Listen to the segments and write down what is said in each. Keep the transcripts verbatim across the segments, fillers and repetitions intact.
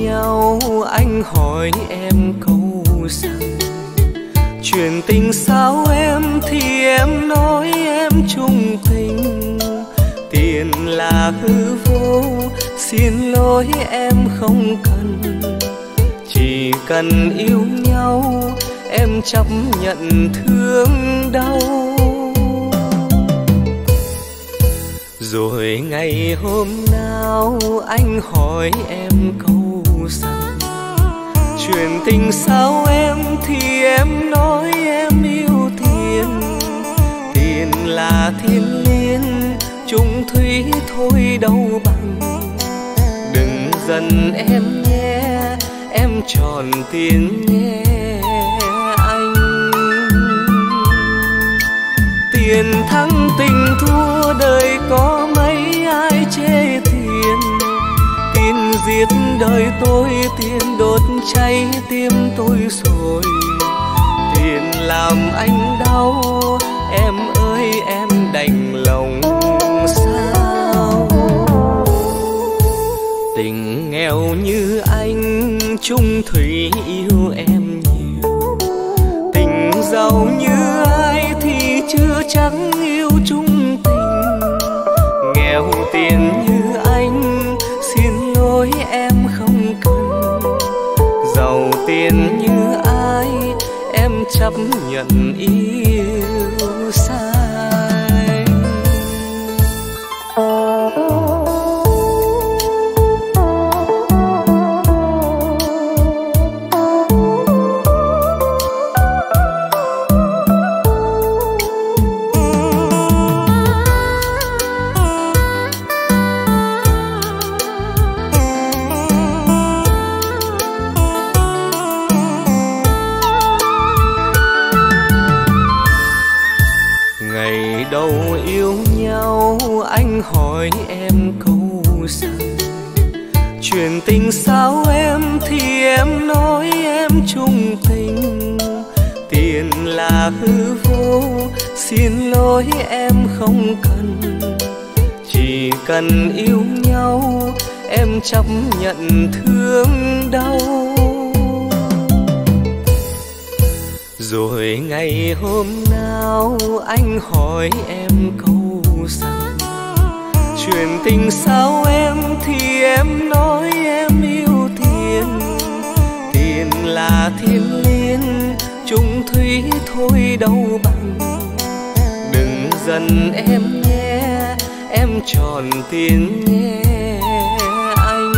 nhau anh hỏi em câu rằng chuyện tình sao em thì em nói em chung tình. Tiền là hư vô, xin lỗi em không cần. Chỉ cần yêu nhau em chấp nhận thương đau. Rồi ngày hôm nào anh hỏi em câu rằng chuyện tình sao em thì em nói em yêu tiền. Tiền là thiên liên, chung thủy thôi đâu bằng. Đừng giận em nhé, em tròn tiền nhé anh. Tiền thắng tình thua đời có mấy ai chê tiền. Tiền giết đời tôi, tiền đốt cháy tim tôi rồi. Tiền làm anh đau, em ơi em đành lòng sao. Tình nghèo như anh chung thủy yêu em nhiều. Tình giàu như ai thì chưa chắc yêu chung tình. Nghèo tiền như anh xin lỗi em không cần. Giàu tiền như ai em chấp nhận yêu sai. Đầu yêu nhau anh hỏi em câu rằng chuyện tình sao em thì em nói em chung tình. Tiền là hư vô, xin lỗi em không cần. Chỉ cần yêu nhau em chấp nhận thương đau. Rồi ngày hôm nào anh hỏi em câu rằng chuyện tình sao em thì em nói em yêu tiền. Tiền là thiên liên, chung thủy thôi đâu bằng. Đừng giận em nhé, em tròn tiền nhé anh.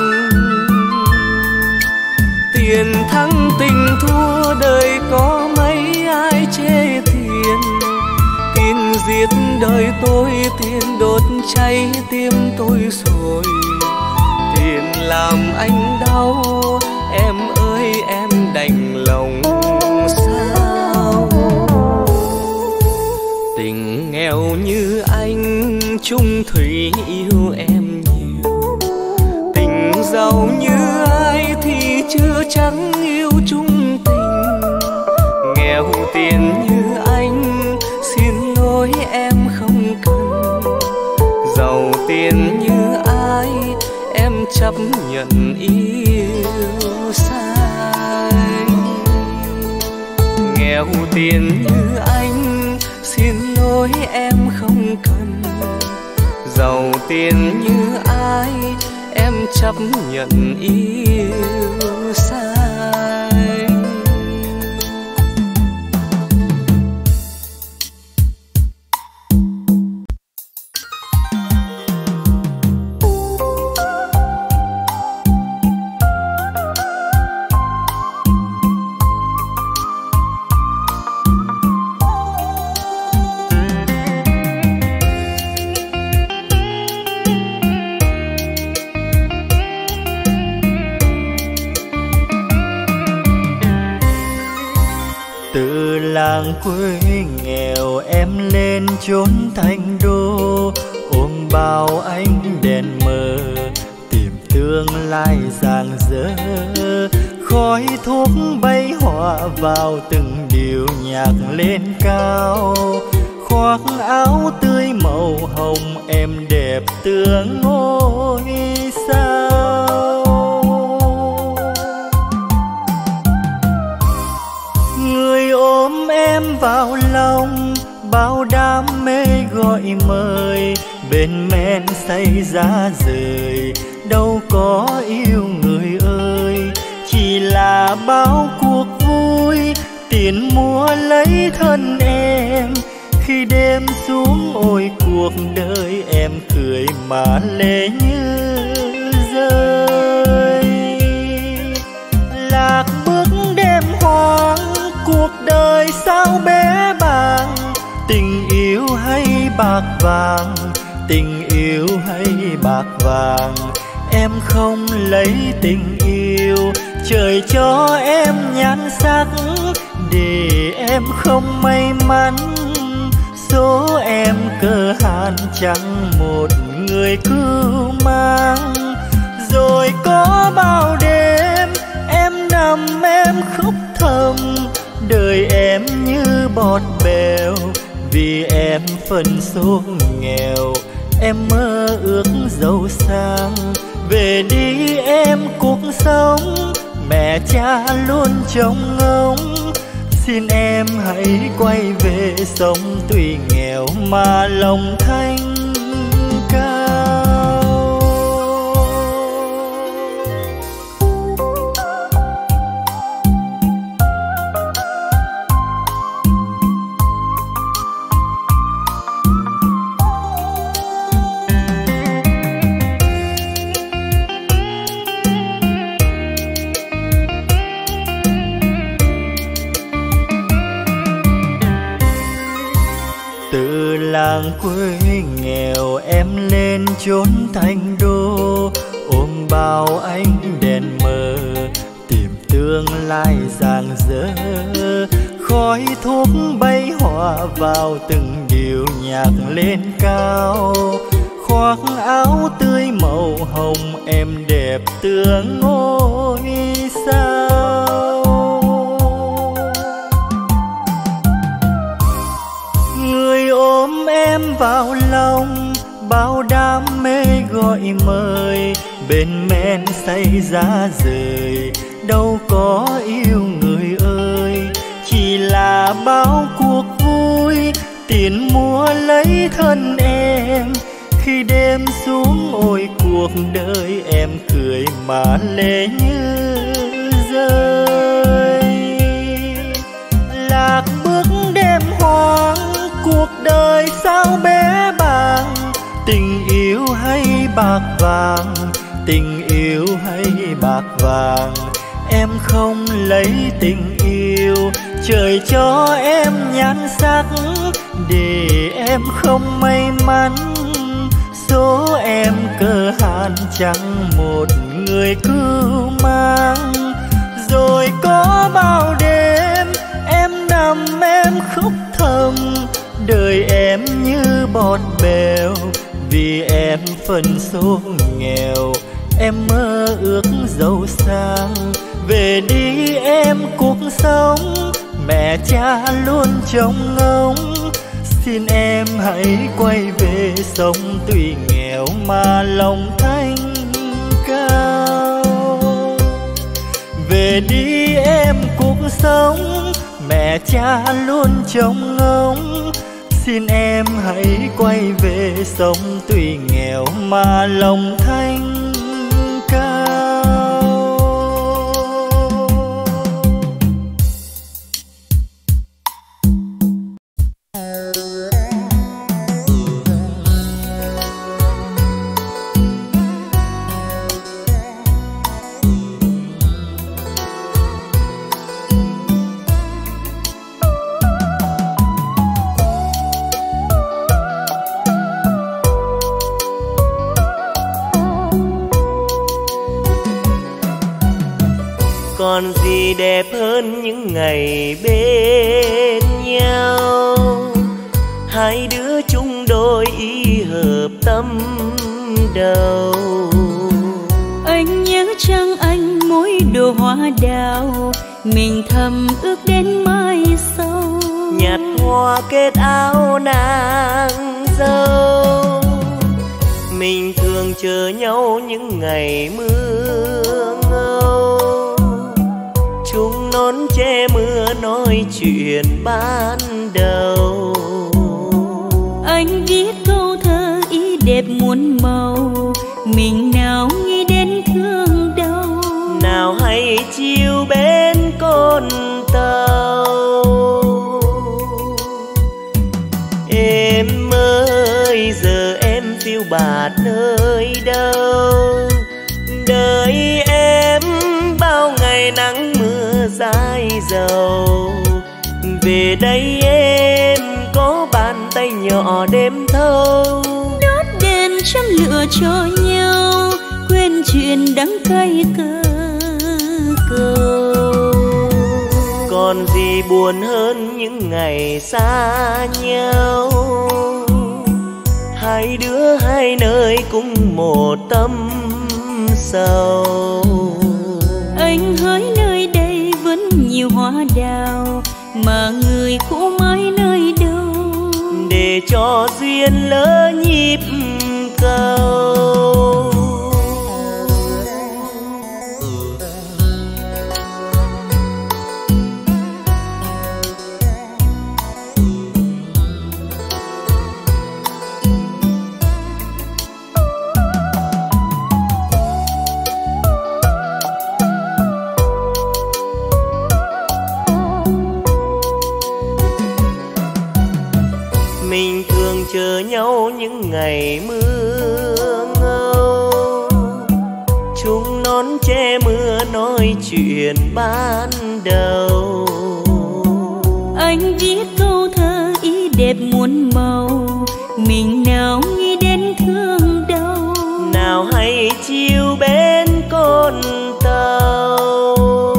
Tiền thắng tình thua đời có mấy ai chê tiền. Tiền giết đời tôi, tiền đốt cháy tim tôi rồi. Tiền làm anh đau, em ơi em đành lòng sao. Tình nghèo như anh chung thủy yêu em nhiều. Tình giàu như ai thì chưa chắc yêu chung tình. Nghèo tiền như anh xin lỗi em không cần. Giàu tiền như ai em chấp nhận yêu sai. Nghèo tiền như anh xin lỗi em không cần. Giàu tiền như ai em chấp nhận yêu sai. Làng quê nghèo em lên chốn thành đô, ôm bao ánh đèn mờ tìm tương lai rạng rỡ. Khói thuốc bay hòa vào từng điệu nhạc lên cao. Khoác áo tươi màu hồng em đẹp tựa ngôi sao. bao đam mê gọi mời, bên men say giá rời, đâu có yêu người ơi. Chỉ là bao cuộc vui, tiền mua lấy thân em. Khi đêm xuống ôi cuộc đời, em cười mà lệ như rơi. Lạc bước đêm hoang, cuộc đời sao bé bàng. Tình yêu hay bạc vàng, tình yêu hay bạc vàng. Em không lấy tình yêu, trời cho em nhan sắc, để em không may mắn. Số em cơ hàn chẳng một người cưu mang. Rồi có bao đêm em nằm em khóc thầm, đời em như bọt bèo, vì em phần số nghèo. Em mơ ước giàu sang, về đi em cuộc sống, mẹ cha luôn trông ngóng. Xin em hãy quay về sống, tuy nghèo mà lòng thanh cao. Làng quê nghèo em lên chốn thành đô, ôm bao ánh đèn mờ, tìm tương lai rạng rỡ. Khói thuốc bay hòa vào từng điệu nhạc lên cao. Khoác áo tươi màu hồng, em đẹp tựa ngôi sao. Người ôm em vào lòng, bao đam mê gọi mời, bên men say giá rời, đâu có yêu người ơi. Chỉ là bao cuộc vui, tiền mua lấy thân em. Khi đêm xuống ôi cuộc đời, em cười mà lệ như rơi. Lạc bước đêm hoang, cuộc đời sao bé bàng. Tình yêu hay bạc vàng, tình yêu hay bạc vàng. Em không lấy tình yêu, trời cho em nhan sắc, để em không may mắn. Số em cơ hàn chẳng một người cưu mang. Rồi có bao đêm em nằm em khóc thầm, đời em như bọt bèo, vì em phần số nghèo. Em mơ ước giàu sang, về đi em cuộc sống, mẹ cha luôn trông ngóng. Xin em hãy quay về sống, tuy nghèo mà lòng thanh cao. Về đi em cuộc sống, mẹ cha luôn trông ngóng. Xin em hãy quay về sống, tuy nghèo mà lòng thanh cao. Còn gì đẹp hơn những ngày bên nhau, hai đứa chung đôi ý hợp tâm đầu. Anh nhớ chăng anh mỗi đồ hoa đào, mình thầm ước đến mai sau. Nhặt hoa kết áo nàng dâu, mình thường chờ nhau những ngày mưa ngâu. Chúng nón che mưa nói chuyện ban đầu. ngày nắng mưa dài dầu. Về đây em có bàn tay nhỏ đêm thâu, đốt đèn châm lửa cho nhau, quên chuyện đắng cay cơ cầu. Còn gì buồn hơn những ngày xa nhau, hai đứa hai nơi cùng một tâm sầu. Anh hỡi nơi đây vẫn nhiều hoa đào, mà người cũ mãi nơi đâu, để cho duyên lỡ nhịp cầu. Mình thường chờ nhau những ngày mưa ngâu, chung nón che mưa nói chuyện ban đầu. Anh viết câu thơ ý đẹp muôn màu, mình nào nghĩ đến thương đau, nào hay chiều bên con tàu.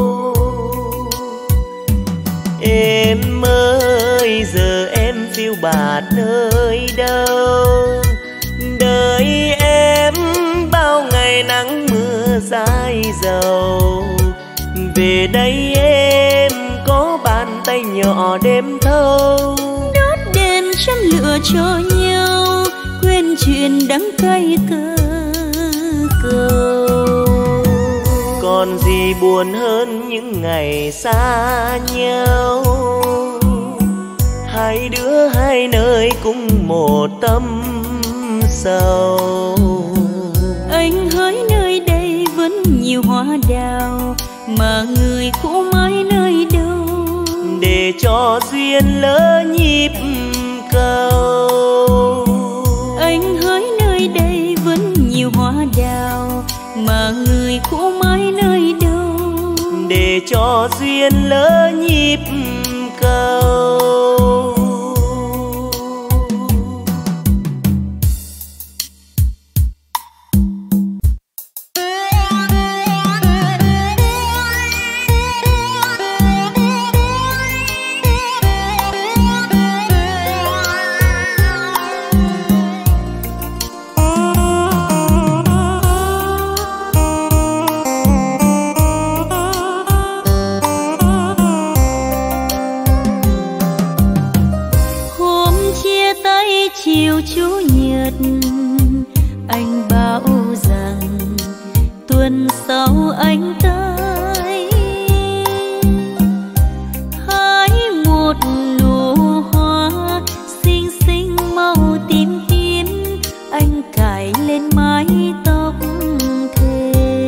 Em ơi giờ em phiêu bạt nơi đâu, đợi em bao ngày nắng mưa dài dầu. Về đây em có bàn tay nhỏ đêm thâu, đốt đèn châm lửa cho nhau, quên chuyện đắng cay cơ cầu. Còn gì buồn hơn những ngày xa nhau, hai đứa hai nơi cùng một tâm sầu. Anh hỡi nơi đây vẫn nhiều hoa đào, mà người cũ mãi nơi đâu, để cho duyên lỡ nhịp cầu. Anh hỡi nơi đây vẫn nhiều hoa đào, mà người cũ mãi nơi đâu, để cho duyên lỡ nhịp cầu. Chiều chủ nhật anh bảo rằng tuần sau anh tới, hái một nụ hoa xinh xinh màu tím tím, anh cài lên mái tóc thề,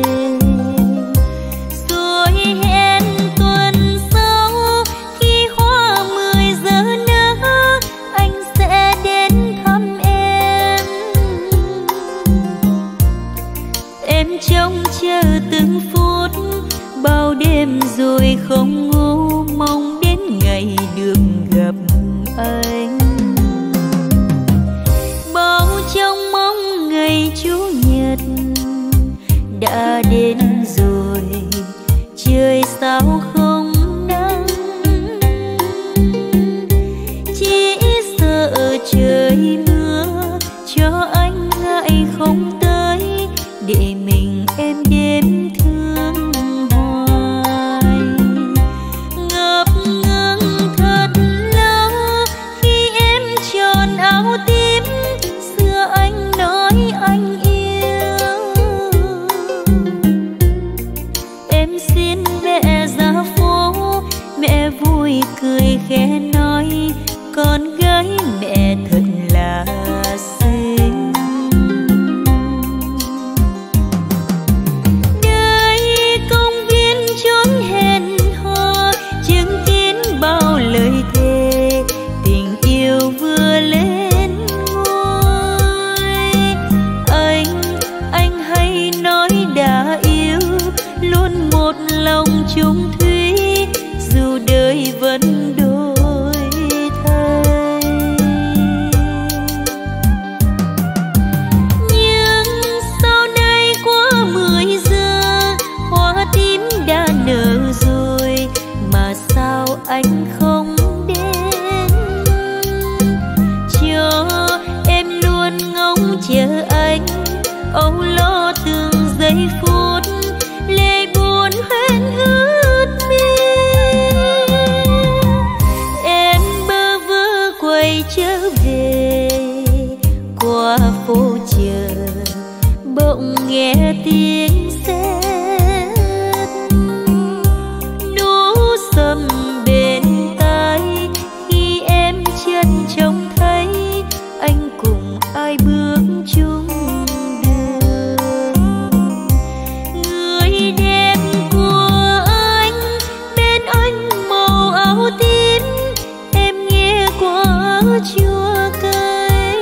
rồi hẹn tuần sau khi hoa mười giờ nở anh sẽ đến thăm em. Em trông chờ từng phút bao đêm rồi không ngủ, mong đến ngày được gặp anh. Bao trong mong ngày chủ nhật đã đến rồi, trời sao không nắng, chỉ sợ trời mưa cho anh ngại không tới, để mình em đêm thương hoài. Ngập ngừng thật lâu khi em tròn áo tím, xưa anh nói anh yêu. Em xin mẹ ra phố, mẹ vui cười khẽ nói con gái mẹ thật là xinh. Đây công viên chốn hẹn hò, chứng kiến bao lời thề, tình yêu vừa lên ngôi. Anh, anh hay nói đã yêu, luôn một một lòng chung thủy, dù đời vẫn đổi thay. Nhưng sau đây qua mười giờ, hoa tím đã nở rồi, mà sao anh không đến? Cho em luôn ngóng chờ anh, âu lo từng giây phút, lệ buồn hoen ướt mi. Em bơ vơ quay trở về qua phố chờ, bỗng nghe tiếng sét nú sầm bên tai, khi em chân trông thấy anh cùng ai bước chung đường. Người đẹp của anh bên anh màu áo tím, em nghe qua chua cay.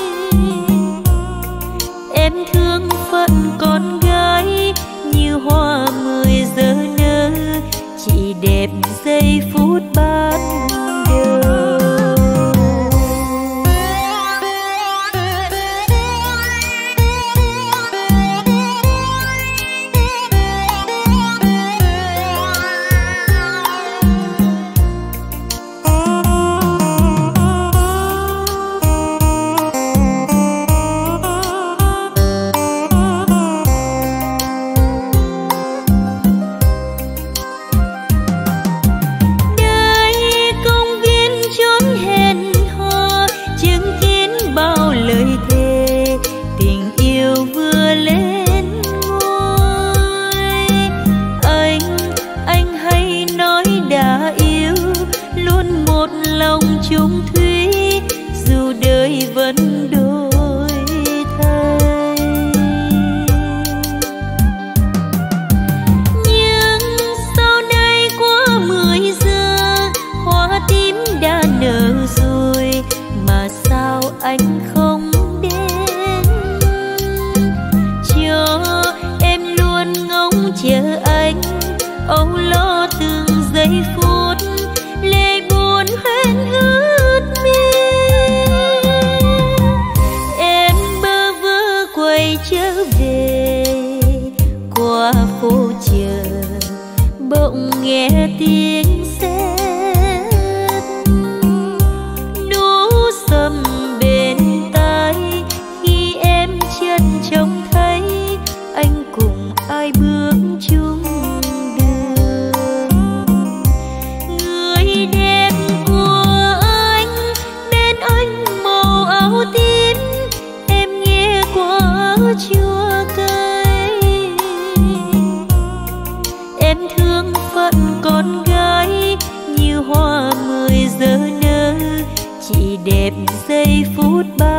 Em thương phận con gái như hoa mười giờ nở, chỉ đẹp giây phút ban đầu. Chung thủy, dù đời vẫn đổi thay. Nhưng sau đây qua mười giờ, hoa tím đã nở rồi, mà sao anh không đến? Cho em luôn ngóng chờ anh, âu lo từng giây phút, lệ buồn hoen ướt mi. Em bơ vơ quay trở về qua phố chờ, bỗng nghe tiếng sét nú sầm bên tai, khi em chân trông thấy anh cùng ai bước chung đường. Người đẹp của anh bên anh màu áo tím, em nghe qua chua cay. Em thương phận con gái như hoa mười giờ nở, chỉ đẹp giây phút ban